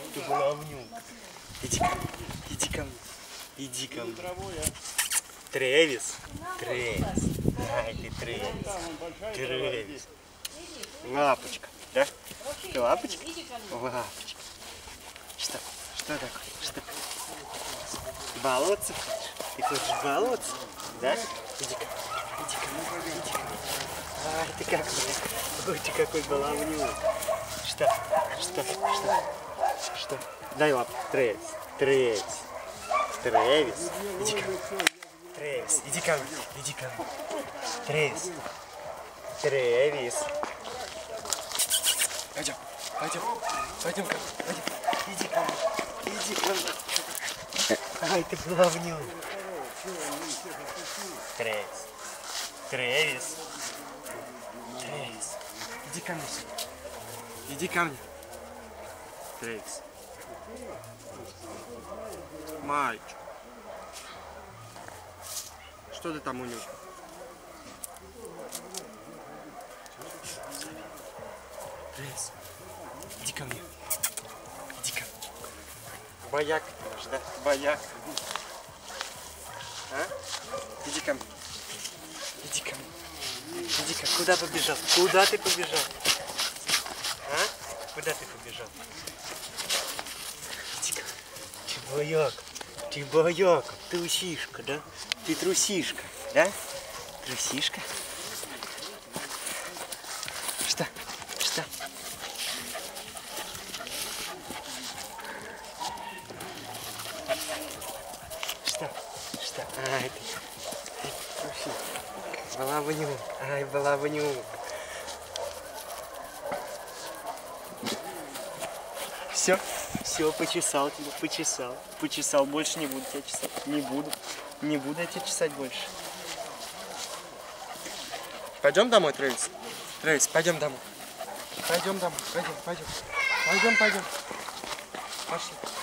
ты баловню. Иди ко мне, иди ко мне, иди ко мне. Трэвис, Трэвис. Ай, ты Трэвис. Трэвис. Лапочка, да? Ты лапочка? Лапочка. Что? Что такое? Что? Болотце хочешь? Ты хочешь болотце? Да? Иди ко мне, иди ко мне, иди ко мне. Ай, ты как? Ой, ты какой баловнюк. Что? Что? Что? Что? Дай лапу. Трэвис. Трэвис. Трэвис. Иди ко мне. Трэвис. Иди ко мне. Иди ко мне. Трэвис. Трэвис. Пойдем. Пойдем. Пойдем ко мне. Пойдем. Иди ко мне. Иди ко мне. Ай, ты баловнюк. Трэвис. Трэвис. Трэвис. Иди ко мне. Иди ко мне. Трэвис. Мальчик. Что ты там унюхал? Трэвис. Иди ко мне. Иди ко мне. Бояк наш, да? Бояк. А? Иди ко мне. Иди ко мне. Иди-ка, куда побежал? Куда ты побежал? А? Куда ты побежал? Иди-ка. Ты бояк. Ты бояк. Трусишка, да? Ты трусишка, да? Трусишка. Что? Что? Что? Что? Ай, ты трусишка. Баловнюк. Ай, баловнюк. Все, все, почесал тебя, почесал. Почесал, больше не буду тебя чесать. Не буду. Не буду я тебя чесать больше. Пойдем домой, Трэвис? Трэвис, пойдем домой. Пойдем домой, пойдем, пойдем. Пойдем, пойдем. Пошли.